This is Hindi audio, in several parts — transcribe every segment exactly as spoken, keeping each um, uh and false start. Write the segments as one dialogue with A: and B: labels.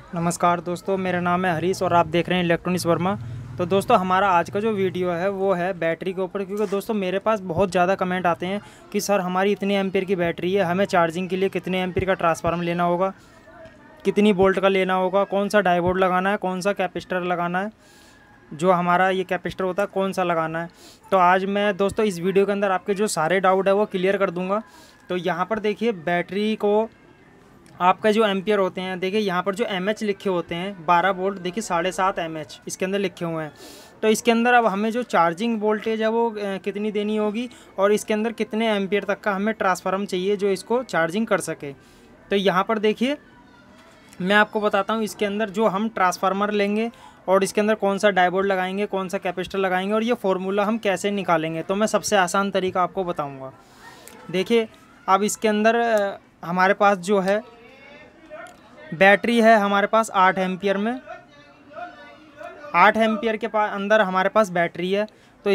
A: नमस्कार दोस्तों, मेरा नाम है हरीश और आप देख रहे हैं इलेक्ट्रॉनिक्स वर्मा। तो दोस्तों, हमारा आज का जो वीडियो है वो है बैटरी के ऊपर, क्योंकि दोस्तों मेरे पास बहुत ज़्यादा कमेंट आते हैं कि सर हमारी इतने एम्पीयर की बैटरी है, हमें चार्जिंग के लिए कितने एम्पीयर का ट्रांसफार्मर लेना होगा, कितनी वोल्ट का लेना होगा, कौन सा डायोड लगाना है, कौन सा कैपेसिटर लगाना है, जो हमारा ये कैपेसिटर होता है कौन सा लगाना है। तो आज मैं दोस्तों इस वीडियो के अंदर आपके जो सारे डाउट है वो क्लियर कर दूँगा। तो यहाँ पर देखिए, बैटरी को आपका जो एम्पियर होते हैं, देखिए यहाँ पर जो एम एच लिखे होते हैं बारह वोल्ट, देखिए साढ़े सात एम एच इसके अंदर लिखे हुए हैं। तो इसके अंदर अब हमें जो चार्जिंग वोल्टेज है वो कितनी देनी होगी और इसके अंदर कितने एम्पियर तक का हमें ट्रांसफार्मर चाहिए जो इसको चार्जिंग कर सके। तो यहाँ पर देखिए मैं आपको बताता हूँ, इसके अंदर जो हम ट्रांसफार्मर लेंगे और इसके अंदर कौन सा डायोड लगाएंगे, कौन सा कैपेसिटर लगाएंगे और ये फार्मूला हम कैसे निकालेंगे, तो मैं सबसे आसान तरीका आपको बताऊँगा। देखिए, अब इसके अंदर हमारे पास जो है बैटरी है हमारे पास आठ एम्पियर में, आठ एम्पियर के पास अंदर हमारे पास बैटरी है। तो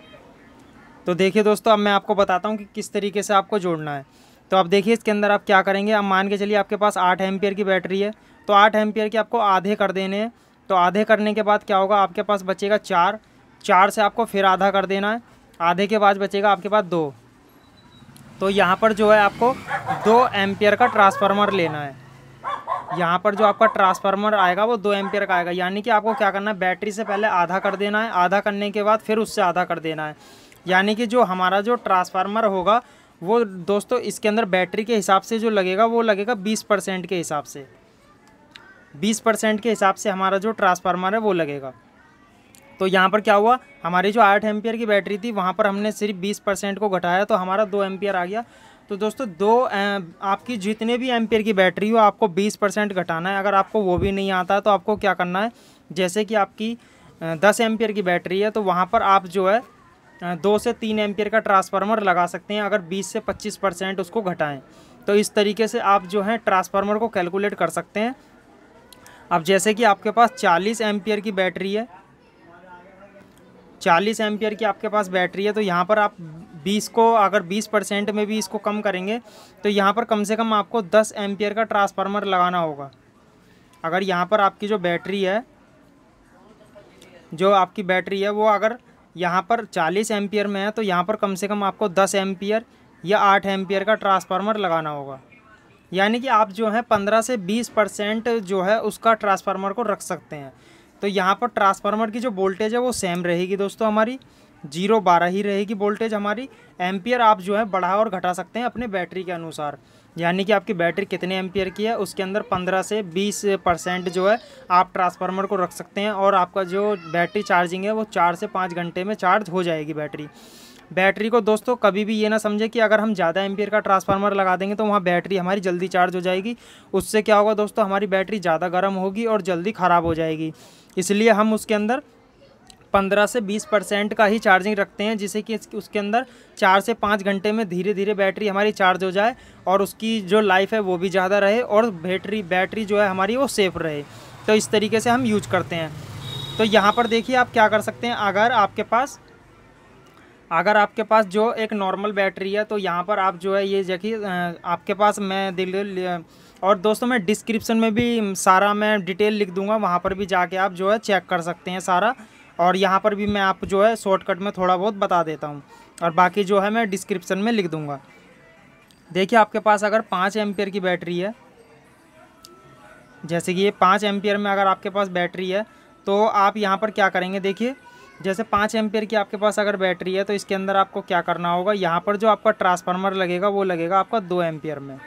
A: तो देखिए दोस्तों, अब मैं आपको बताता हूँ कि किस तरीके से आपको जोड़ना है। तो अब देखिए इसके अंदर आप क्या करेंगे। अब मान के चलिए आपके पास आठ एम्पियर की बैटरी है, तो आठ एम्पियर के आपको आधे कर देने हैं। तो आधे करने के बाद क्या होगा, आपके पास बचेगा चार, चार से आपको फिर आधा कर देना है, आधे के बाद बचेगा आपके पास दो। तो यहाँ पर जो है आपको दो एम्पियर का ट्रांसफार्मर लेना है। यहाँ पर जो आपका ट्रांसफार्मर आएगा वो दो एम्पियर का आएगा, यानी कि आपको क्या करना है, बैटरी से पहले आधा कर देना है, आधा करने के बाद फिर उससे आधा कर देना है। यानी कि जो हमारा जो ट्रांसफार्मर होगा वो दोस्तों इसके अंदर बैटरी के हिसाब से जो लगेगा वो लगेगा बीस परसेंट के हिसाब से, बीस परसेंट के हिसाब से हमारा जो ट्रांसफार्मर है वो लगेगा। तो यहाँ पर क्या हुआ, हमारी जो आठ एम्पियर की बैटरी थी वहाँ पर हमने सिर्फ बीस परसेंट को घटाया तो हमारा दो एम्पियर आ गया। तो दोस्तों दो आपकी जितने भी एम्पियर की बैटरी हो आपको बीस परसेंट घटाना है। अगर आपको वो भी नहीं आता तो आपको क्या करना है, जैसे कि आपकी दस एम्पियर की बैटरी है तो वहाँ पर आप जो है दो से तीन एम्पियर का ट्रांसफार्मर लगा सकते हैं, अगर बीस से पच्चीस परसेंट उसको घटाएं। तो इस तरीके से आप जो है ट्रांसफार्मर को कैलकुलेट कर सकते हैं। अब जैसे कि आपके पास चालीस एम्पियर की बैटरी है, चालीस एम्पियर की आपके पास बैटरी है, तो यहाँ पर आप बीस को अगर बीस परसेंट में भी इसको कम करेंगे तो यहाँ पर कम से कम आपको दस एम्पियर का ट्रांसफार्मर लगाना होगा। अगर यहाँ पर आपकी जो बैटरी है जो आपकी बैटरी है वो अगर यहाँ पर चालीस एम्पियर में है तो यहाँ पर कम से कम आपको दस एम्पियर या आठ एम्पियर का ट्रांसफार्मर लगाना होगा। यानी कि आप जो है पंद्रह से बीस परसेंट जो है उसका ट्रांसफार्मर को रख सकते हैं। तो यहाँ पर ट्रांसफार्मर की जो वोल्टेज है वो सेम रहेगी दोस्तों, हमारी जीरो बारह ही रहेगी वोल्टेज हमारी। एम्पियर आप जो है बढ़ा और घटा सकते हैं अपने बैटरी के अनुसार, यानी कि आपकी बैटरी कितने एम्पियर की है उसके अंदर पंद्रह से बीस परसेंट जो है आप ट्रांसफार्मर को रख सकते हैं और आपका जो बैटरी चार्जिंग है वो चार से पाँच घंटे में चार्ज हो जाएगी बैटरी। बैटरी को दोस्तों कभी भी ये ना समझे कि अगर हम ज़्यादा एम्पियर का ट्रांसफार्मर लगा देंगे तो वहाँ बैटरी हमारी जल्दी चार्ज हो जाएगी। उससे क्या होगा दोस्तों, हमारी बैटरी ज़्यादा गर्म होगी और जल्दी ख़राब हो जाएगी। इसलिए हम उसके अंदर पंद्रह से बीस परसेंट का ही चार्जिंग रखते हैं, जिससे कि उसके अंदर चार से पाँच घंटे में धीरे धीरे बैटरी हमारी चार्ज हो जाए और उसकी जो लाइफ है वो भी ज़्यादा रहे और बैटरी बैटरी जो है हमारी वो सेफ़ रहे। तो इस तरीके से हम यूज करते हैं। तो यहाँ पर देखिए आप क्या कर सकते हैं, अगर आपके पास अगर आपके पास जो एक नॉर्मल बैटरी है तो यहाँ पर आप जो है ये देखिए आपके पास मैं दिल और दोस्तों मैं डिस्क्रिप्शन में भी सारा मैं डिटेल लिख दूंगा, वहाँ पर भी जाके आप जो है चेक कर सकते हैं सारा। और यहाँ पर भी मैं आप जो है शॉर्टकट में थोड़ा बहुत बता देता हूँ और बाकी जो है मैं डिस्क्रिप्शन में लिख दूँगा। देखिए आपके पास अगर पाँच एम्पियर की बैटरी है, जैसे कि ये पाँच एम्पियर में अगर आपके पास बैटरी है तो आप यहाँ पर क्या करेंगे, देखिए जैसे पाँच एम्पियर की आपके पास अगर बैटरी है तो इसके अंदर आपको क्या करना होगा, यहाँ पर जो आपका ट्रांसफार्मर लगेगा वो लगेगा आपका दो एम्पियर में,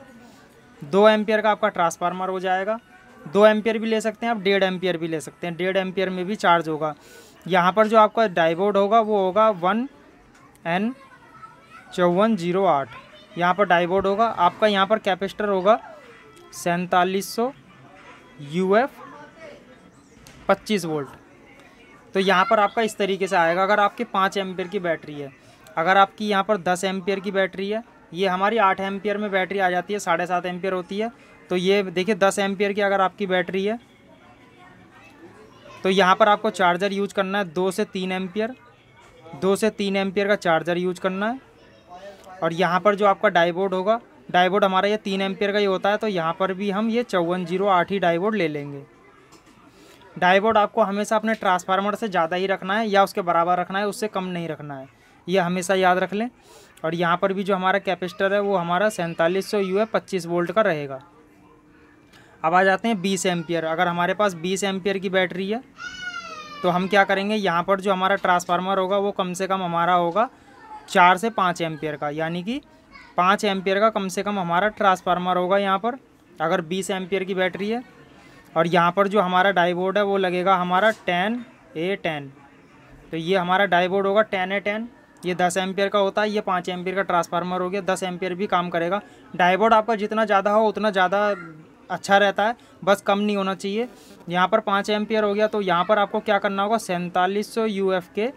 A: दो एम्पियर का आपका ट्रांसफार्मर हो जाएगा। दो एम्पियर भी ले सकते हैं आप, डेढ़ एम्पियर भी ले सकते हैं, डेढ़ एम्पियर में भी चार्ज होगा। यहाँ पर जो आपका डायोड होगा वो होगा वन एन चौवन जीरो आठ, यहाँ पर डायोड होगा आपका। यहाँ पर कैपेसिटर होगा सैंतालीस सौ यू एफ पच्चीस वोल्ट। तो यहाँ पर आपका इस तरीके से आएगा अगर आपकी पाँच एम्पियर की बैटरी है। अगर आपकी यहाँ पर दस एम्पियर की बैटरी है, ये हमारी आठ एम्पियर में बैटरी आ जाती है, साढ़े सात एम्पियर होती है। तो ये देखिए दस एम्पियर की अगर आपकी बैटरी है तो यहाँ पर आपको चार्जर यूज करना है दो से तीन एम्पियर, दो से तीन एम्पियर का चार्जर यूज करना है। और यहाँ पर जो आपका डायोड होगा डायोड हमारा ये तीन एम्पियर का ही होता है, तो यहाँ पर भी हम ये चौवन जीरो आठ ही डायोड ले लेंगे। डायोड आपको हमेशा अपने ट्रांसफार्मर से ज़्यादा ही रखना है या उसके बराबर रखना है, उससे कम नहीं रखना है, ये हमेशा याद रख लें। और यहाँ पर भी जो हमारा कैपेसिटर है वो हमारा सैंतालीस सौ यू है पच्चीस वोल्ट का रहेगा। अब आ जाते हैं बीस एम्पियर। अगर हमारे पास बीस एम्पियर की बैटरी है तो हम क्या करेंगे, यहाँ पर जो हमारा ट्रांसफार्मर होगा वो कम से कम हमारा होगा चार से पाँच एम्पियर का, यानी कि पाँच एम्पियर का कम से कम हमारा ट्रांसफार्मर होगा यहाँ पर, अगर बीस एम्पियर की बैटरी है। और यहाँ पर जो हमारा डायोड है वो लगेगा हमारा टेन ए टेन, तो ये हमारा डायोड होगा टेन ए टेन, ये दस एम्पियर का होता है, ये पाँच एम्पियर का ट्रांसफार्मर हो गया, दस एम्पियर भी काम करेगा। डायोड आपका जितना ज़्यादा हो उतना ज़्यादा अच्छा रहता है, बस कम नहीं होना चाहिए। यहाँ पर पाँच एम्पियर हो गया, तो यहाँ पर आपको क्या करना होगा, सैंतालीस सौ यू एफ के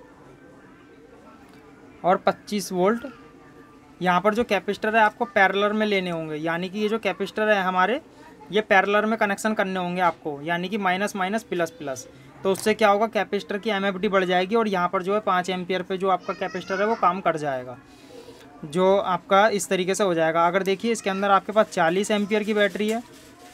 A: और पच्चीस वोल्ट। यहाँ पर जो कैपेसिटर है आपको पैरेलल में लेने होंगे, यानी कि ये जो कैपेसिटर है हमारे ये पैरेलल में कनेक्शन करने होंगे आपको, यानी कि माइनस माइनस प्लस प्लस। तो उससे क्या होगा, कैपेसिटर की एमएफडी बढ़ जाएगी और यहाँ पर जो है पाँच एम्पियर पे जो आपका कैपेसिटर है वो काम कर जाएगा, जो आपका इस तरीके से हो जाएगा। अगर देखिए इसके अंदर आपके पास चालीस एम्पियर की बैटरी है,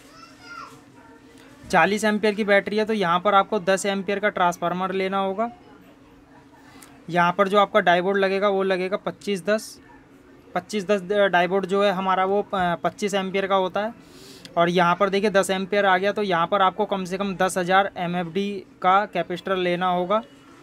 A: चालीस एम्पियर की बैटरी है, तो यहाँ पर आपको दस एम्पियर का ट्रांसफार्मर लेना होगा। यहाँ पर जो आपका डायोड लगेगा वो लगेगा पच्चीस दस, पच्चीस दस डायोड जो है हमारा वो पच्चीस एम्पियर का होता है। और यहाँ पर देखिए दस एम्पियर आ गया, तो यहाँ पर आपको कम से कम दस हज़ार एम एफ डी का कैपेसिटर लेना होगा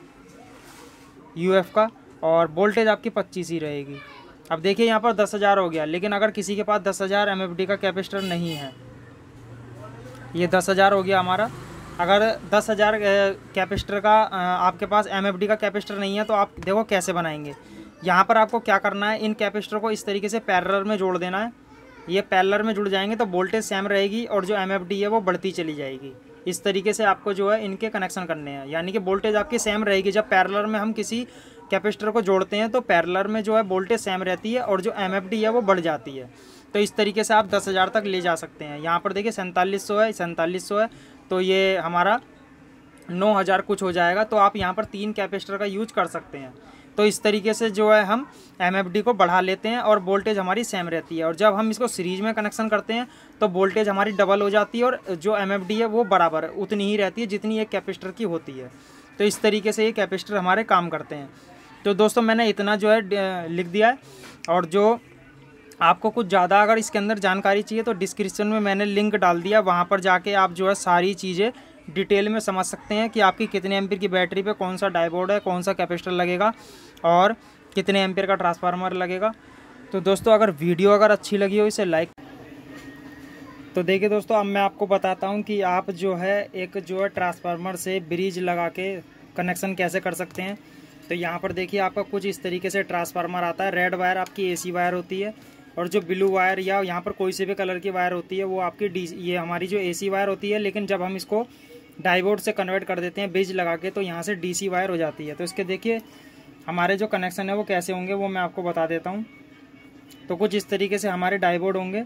A: यू एफ का, और वोल्टेज आपकी पच्चीस ही रहेगी। अब देखिए यहाँ पर दस हज़ार हो गया, लेकिन अगर किसी के पास दस हज़ार एम एफ डी का कैपेसिटर नहीं है, ये दस हज़ार हो गया हमारा। अगर दस हज़ार कैपेसिटर का आपके पास एम एफ डी का कैपेसिटर नहीं है तो आप देखो कैसे बनाएंगे। यहाँ पर आपको क्या करना है, इन कैपेसिटर को इस तरीके से पैरेलल में जोड़ देना है। ये पैरेलल में जुड़ जाएंगे तो वोल्टेज सेम रहेगी और जो एम एफ डी है वो बढ़ती चली जाएगी। इस तरीके से आपको जो है इनके कनेक्शन करने हैं, यानी कि वोल्टेज आपकी सेम रहेगी। जब पैरेलल में हम किसी कैपेसिटर को जोड़ते हैं तो पैरेलल में जो है वोल्टेज सेम रहती है और जो एम एफ डी है वो बढ़ जाती है। तो इस तरीके से आप दस हज़ार तक ले जा सकते हैं। यहाँ पर देखिए सैंतालीस सौ है, सैंतालीस सौ है, तो ये हमारा नौ हज़ार कुछ हो जाएगा। तो आप यहाँ पर तीन कैपेसिटर का यूज कर सकते हैं। तो इस तरीके से जो है हम एम एफ डी को बढ़ा लेते हैं और वोल्टेज हमारी सेम रहती है। और जब हम इसको सीरीज में कनेक्शन करते हैं तो वोल्टेज हमारी डबल हो जाती है और जो एम एफ डी है वो बराबर उतनी ही रहती है जितनी एक कैपेसिटर की होती है। तो इस तरीके से ये कैपेसिटर हमारे काम करते हैं। तो दोस्तों मैंने इतना जो है लिख दिया है, और जो आपको कुछ ज़्यादा अगर इसके अंदर जानकारी चाहिए तो डिस्क्रिप्शन में मैंने लिंक डाल दिया, वहाँ पर जाके आप जो है सारी चीज़ें डिटेल में समझ सकते हैं कि आपकी कितने एम्पीयर की बैटरी पे कौन सा डायोड है, कौन सा कैपेसिटर लगेगा और कितने एम्पीयर का ट्रांसफार्मर लगेगा। तो दोस्तों अगर वीडियो अगर अच्छी लगी हो इसे लाइक। तो देखिए दोस्तों अब मैं आपको बताता हूँ कि आप जो है एक जो है ट्रांसफार्मर से ब्रिज लगा के कनेक्शन कैसे कर सकते हैं। तो यहाँ पर देखिए आपका कुछ इस तरीके से ट्रांसफार्मर आता है। रेड वायर आपकी एसी वायर होती है और जो ब्लू वायर या यहाँ पर कोई से भी कलर की वायर होती है वो आपकी डी ये हमारी जो एसी वायर होती है। लेकिन जब हम इसको डायोड से कन्वर्ट कर देते हैं ब्रिज लगा के तो यहाँ से डीसी वायर हो जाती है। तो इसके देखिए हमारे जो कनेक्शन है वो कैसे होंगे वो मैं आपको बता देता हूँ। तो कुछ इस तरीके से हमारे डायोड होंगे।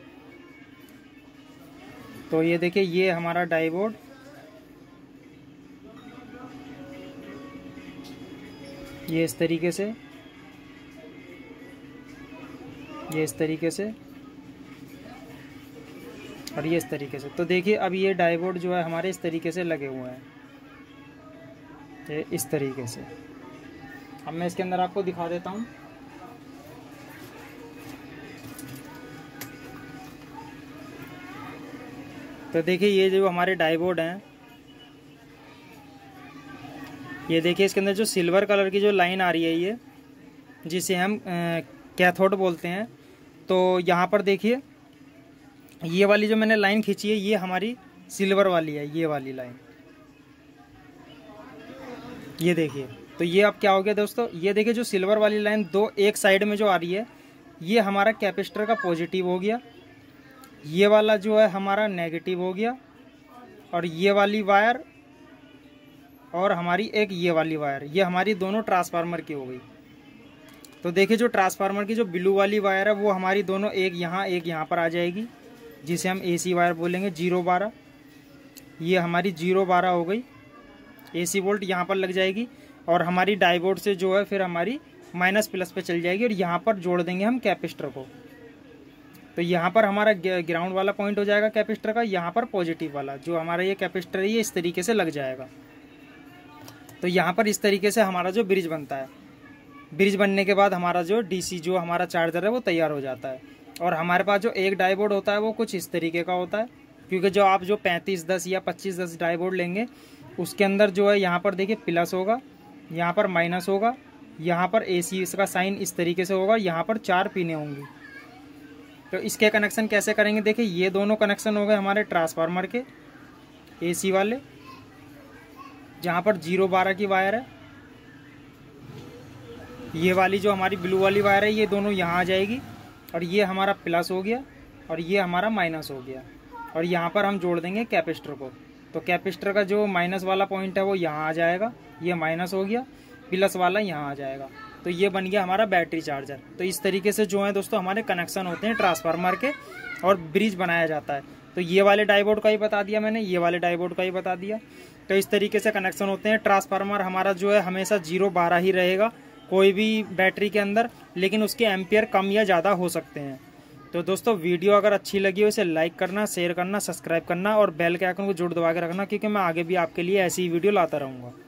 A: तो ये देखिए ये हमारा डायोड, ये इस तरीके से, ये इस तरीके से और ये इस तरीके से। तो देखिए अब ये डायोड जो है हमारे इस तरीके से लगे हुए हैं, ये इस तरीके से। अब मैं इसके अंदर आपको दिखा देता हूँ। तो देखिए ये जो हमारे डायोड हैं, ये देखिए इसके अंदर जो सिल्वर कलर की जो लाइन आ रही है ये जिसे हम कैथोड बोलते हैं। तो यहाँ पर देखिए ये वाली जो मैंने लाइन खींची है ये हमारी सिल्वर वाली है, ये वाली लाइन, ये देखिए। तो ये अब क्या हो गया दोस्तों, ये देखिए जो सिल्वर वाली लाइन दो एक साइड में जो आ रही है ये हमारा कैपेसिटर का पॉजिटिव हो गया, ये वाला जो है हमारा नेगेटिव हो गया, और ये वाली वायर और हमारी एक ये वाली वायर, ये हमारी दोनों ट्रांसफार्मर की हो गई। तो देखिए जो ट्रांसफार्मर की जो ब्लू वाली वायर है वो हमारी दोनों एक यहाँ एक यहाँ पर आ जाएगी, जिसे हम एसी वायर बोलेंगे जीरो बारह। ये हमारी जीरो बारह हो गई, एसी वोल्ट यहाँ पर लग जाएगी और हमारी डायोड से जो है फिर हमारी माइनस प्लस पे चल जाएगी और यहाँ पर जोड़ देंगे हम कैपेसिटर को। तो यहाँ पर हमारा ग्राउंड वाला पॉइंट हो जाएगा कैपेसिटर का, यहाँ पर पॉजिटिव वाला जो हमारा ये कैपेसिटर है ये इस तरीके से लग जाएगा। तो यहाँ पर इस तरीके से हमारा जो ब्रिज बनता है, ब्रिज बनने के बाद हमारा जो डीसी जो हमारा चार्जर है वो तैयार हो जाता है। और हमारे पास जो एक डाईबोर्ड होता है वो कुछ इस तरीके का होता है, क्योंकि जो आप जो पैंतीस दस या पच्चीस दस डाईबोर्ड लेंगे उसके अंदर जो है यहाँ पर देखिए प्लस होगा, यहाँ पर माइनस होगा, यहाँ पर एसी इसका साइन इस तरीके से होगा, यहाँ पर चार पिने होंगी। तो इसके कनेक्शन कैसे करेंगे, देखिए ये दोनों कनेक्शन हो गए हमारे ट्रांसफार्मर के एसी वाले, जहाँ पर जीरो बारह की वायर है, ये वाली जो हमारी ब्लू वाली वायर है ये दोनों यहाँ आ जाएगी, और ये हमारा प्लस हो गया और ये हमारा माइनस हो गया। और यहाँ पर हम जोड़ देंगे कैपेसिटर को, तो कैपेसिटर का जो माइनस वाला पॉइंट है वो यहाँ आ जाएगा, ये माइनस हो गया, प्लस वाला यहाँ आ जाएगा। तो ये बन गया हमारा बैटरी चार्जर। तो इस तरीके से जो है दोस्तों हमारे कनेक्शन होते हैं ट्रांसफार्मर के और ब्रिज बनाया जाता है। तो ये वाले डाईबोर्ड का ही बता दिया मैंने, ये वाले डाईबोर्ड का ही बता दिया। तो इस तरीके से कनेक्शन होते हैं। ट्रांसफार्मर हमारा जो है हमेशा जीरो बारह ही रहेगा कोई भी बैटरी के अंदर, लेकिन उसके एम्पियर कम या ज़्यादा हो सकते हैं। तो दोस्तों वीडियो अगर अच्छी लगी हो इसे लाइक करना, शेयर करना, सब्सक्राइब करना और बेल के आइकन को जोड़ दबा के रखना, क्योंकि मैं आगे भी आपके लिए ऐसी ही वीडियो लाता रहूँगा।